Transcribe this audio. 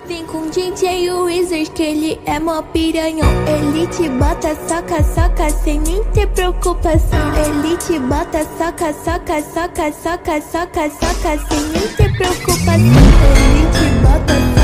Vem com DJ Wizard que ele é mó piranhão. Ele te bota, soca, soca, sem nem ter preocupação. Ele te bota, soca, soca, soca, soca, soca, soca, sem nem ter preocupação. Ele te bota,